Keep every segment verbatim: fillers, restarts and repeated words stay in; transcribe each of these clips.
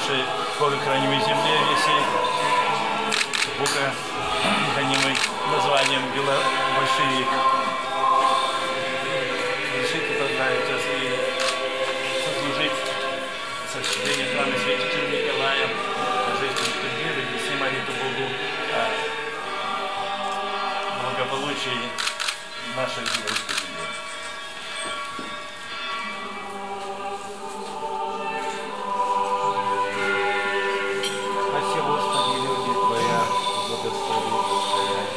нашей Бога хранимой земле висит Бога хранимой названием Большевик. Решите поздравить вас и сослужить со вступлением храма святителя Николая Божественной турниры и нести молитву Богу о благополучии нашей еврейской земли. Спаси, Господи, люди Твоя, благослови, благословяй.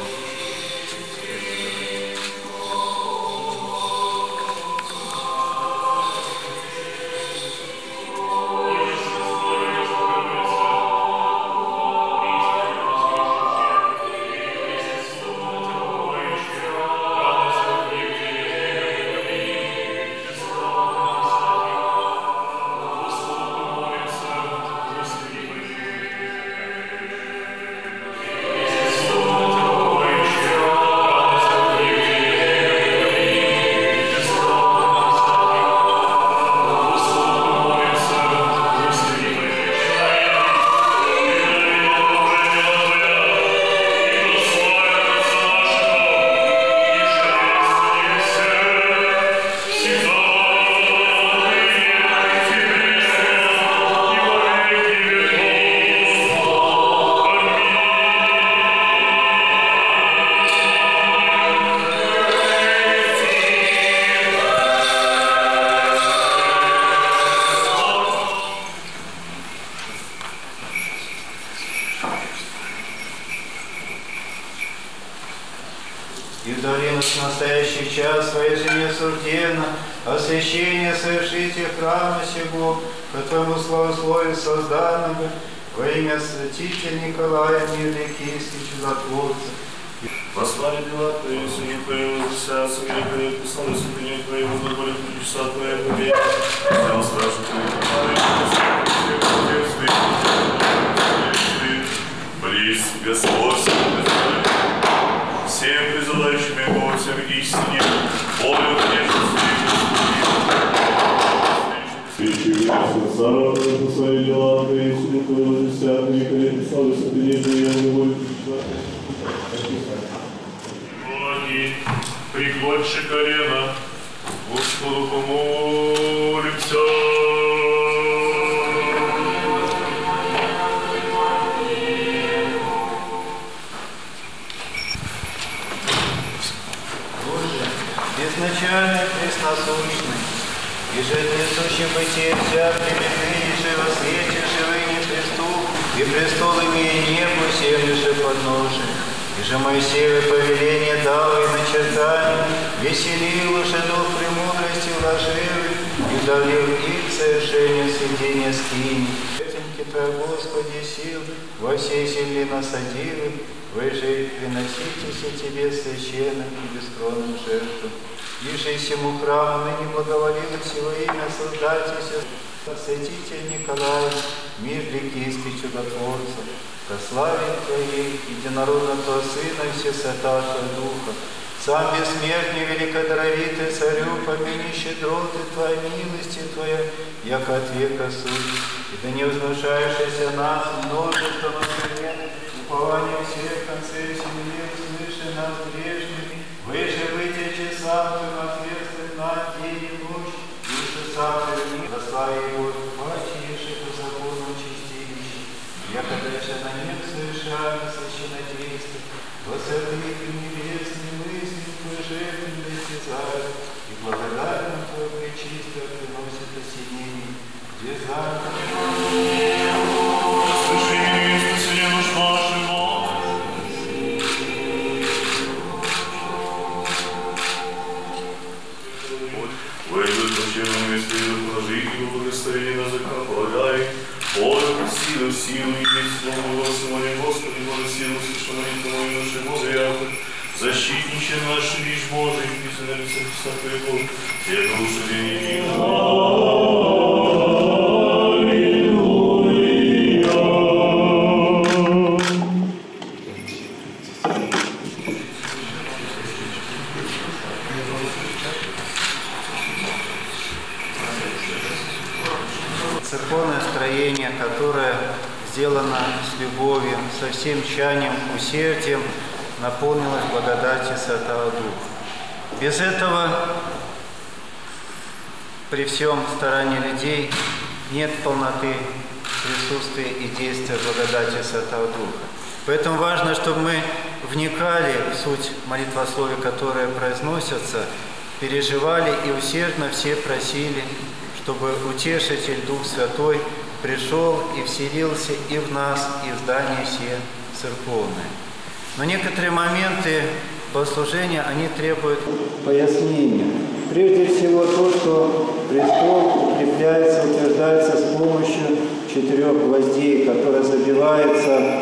И вдали нас в настоящий час Твоей же несужденно, освящение совершите храма сего, по Твоему славословию созданного, во имя святителя Николая, мирный киевский чудотворца. Послали дела Твои, Сыне Твоего, засятся, великое, послали святыне Твоего, добавили чудеса Твои, победы, взял страшно Твоего, близ Господь, всем призывающим Его, всем истине, волю нежности, Свечи Господь, Сара, за свои дела, Твои, Сыне Твоего, засятся, великое, послали святыне Твоего, добавили Боги, пригодши колено, Господу помолимся. Безначальный, пресносущный, и же несущий бытие взятый и же во свете живый неприступ, и престол имея небо, землю же подножие, и же Моисеевы повеление дал и начертание, веселил уже дух премудрости вложил, и удалил их совершение сведения скини. Этимки Твоя, Господи, сил, во всей земле насадил, вы же приноситесь Тебе священным и бескровным жертвам. Иже всему храму ныне благоволило всего имя создателься, святитель Николай, мир ликийский чудотворца, ко славе Твоей, единородного Сына и всесвятаго Духа, сам бессмертный, великодаровитый царю, помяни щедроты Твоей, милости Твоя, яко от века суть, и да не вознушаешься нас множеством откровенных, упование всех концей земли, слыши нас грешными, вы же вытечи сам Твоим ответствует на день и ночь, и уши верни, прослави Его, пачиеши по закону чистилища, якогда же на них совершаем священнодействие, во святых и небесных мыслях Твой жертвен достязает, и благодарным Твое пречистое приносит осенение, где завтра. Силу, силу и весь слово Господи, Господи, Боже, силу, слышно молитву мою, нашей Бога, яко, защитниче наш, лишь Божий, и за лица Христа Твоего, я душу день Церковное строение служение, которое сделано с любовью, со всем чаянием, усердием, наполнилось благодатью Святого Духа. Без этого, при всем старании людей, нет полноты присутствия и действия благодати Святого Духа. Поэтому важно, чтобы мы вникали в суть молитвословия, которые произносятся, переживали и усердно все просили, чтобы Утешитель Дух Святой пришел и вселился и в нас, и в здание все церковное. Но некоторые моменты богослужения, они требуют пояснения. Прежде всего то, что престол укрепляется, утверждается с помощью четырех гвоздей, которые забиваются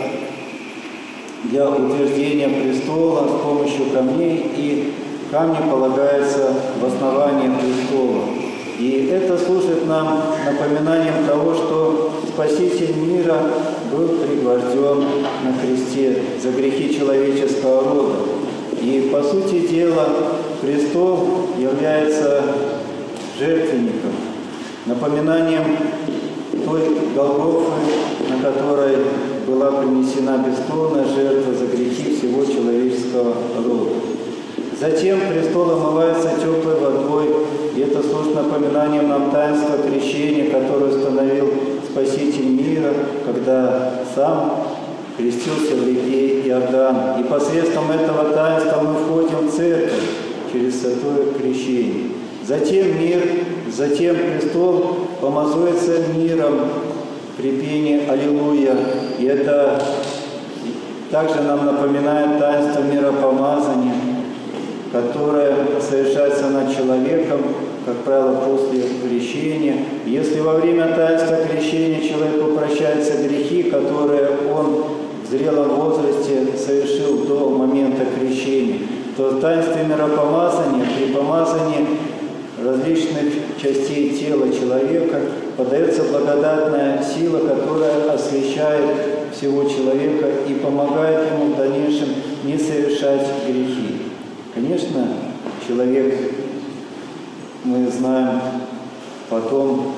для утверждения престола с помощью камней, и камни полагаются в основание престола. И это служит нам напоминанием того, что Спаситель мира был пригвожден на кресте за грехи человеческого рода. И, по сути дела, престол является жертвенником, напоминанием той Голгофы, на которой была принесена бесплодная жертва за грехи всего человеческого рода. Затем престол омывается теплой водой, и это служит напоминанием нам таинства крещения, которое установил Спаситель мира, когда сам крестился в реке Иордан. И посредством этого таинства мы входим в церковь через святое крещение. Затем мир, затем престол помазуется миром при пении «Аллилуйя». И это также нам напоминает таинство миропомазания, которое совершается над человеком, как правило, после крещения. Если во время таинства крещения человеку прощаются грехи, которые он в зрелом возрасте совершил до момента крещения, то в таинстве миропомазания, при помазании различных частей тела человека подается благодатная сила, которая освящает всего человека и помогает ему в дальнейшем не совершать грехи. Конечно, человек, мы знаем, потом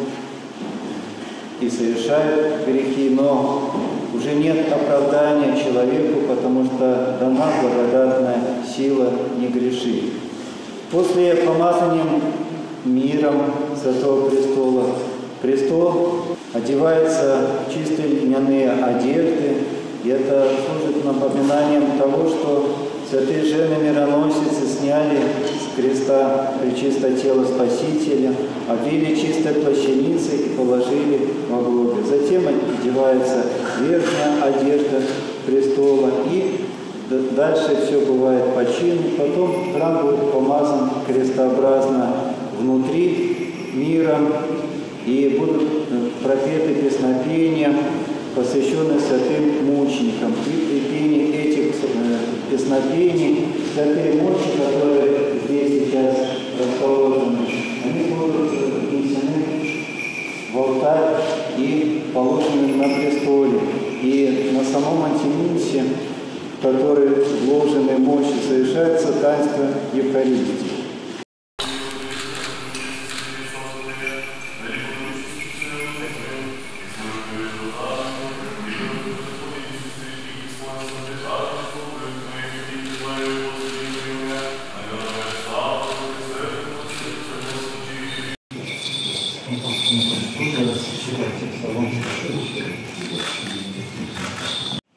и совершает грехи, но уже нет оправдания человеку, потому что дана благодатная сила не грешить. После помазания миром Святого Престола престол одевается в чистые льняные одежды, и это служит напоминанием того, что святые жены-мироносицы сняли с креста пречистое тело Спасителя, обвили чистой плащаницей и положили во гробе. Затем одевается верхняя одежда престола, и дальше все бывает по чину. Потом храм будет помазан крестообразно внутри миром, и будут пропеты песнопения, посвященные святым мученикам. И при пении этих песнопений святые мощи, которые здесь сейчас расположены, они будут внесены в алтарь и положены на престоле. И на самом антимисе, в который вложены мощи, совершается таинство Евхаристии.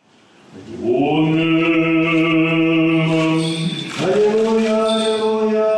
Аллилуйя, аллилуйя.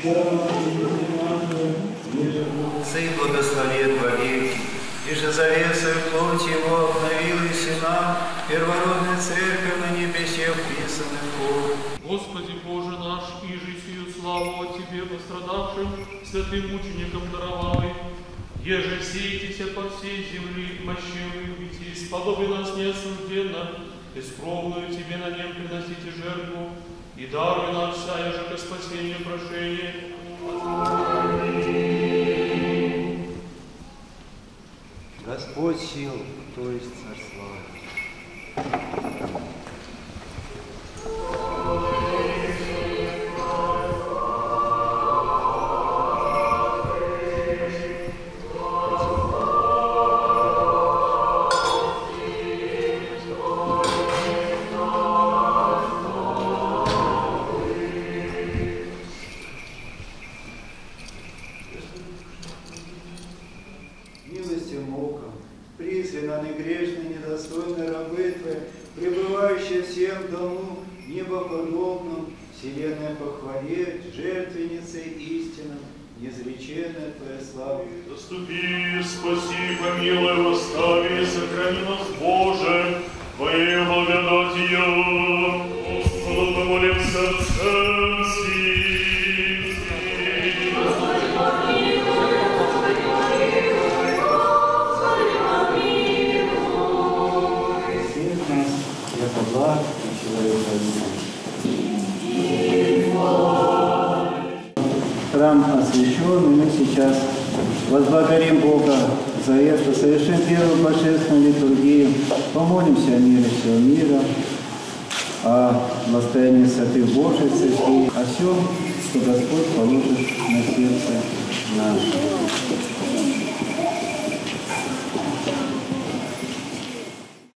Сын благословен вовеки, и же завесой плоть его обновилась и нам, первородная церковь на небесе вписанных хор. Господи Боже наш, иже сию славу о Тебе пострадавшим, святым мученикам даровали, еже сеетеся по всей земли, мощевые бытии, сподоби нас неосужденно, бескровную Тебе на нем приносите жертву, и даруй нам вся, еже ко спасению прошения. Господь сил, то есть Царь славы. Милостью Богом, призван и грешный, недостойный рабы Твои, пребывающий всем дому, небоподобном, вселенной похвале, жертвенницей истинным, неизреченная Твоя слава. Заступи, спаси, помилуй, восстави, сохрани нас, Боже, Твоей благодатью. Господу помолимся от сердца. Храм освящен, и мы сейчас возблагодарим Бога за это, совершим первую божественную литургию, помолимся о мире всего мира, о настоянии святых Божьих церквей, о всем, что Господь положит на сердце наше.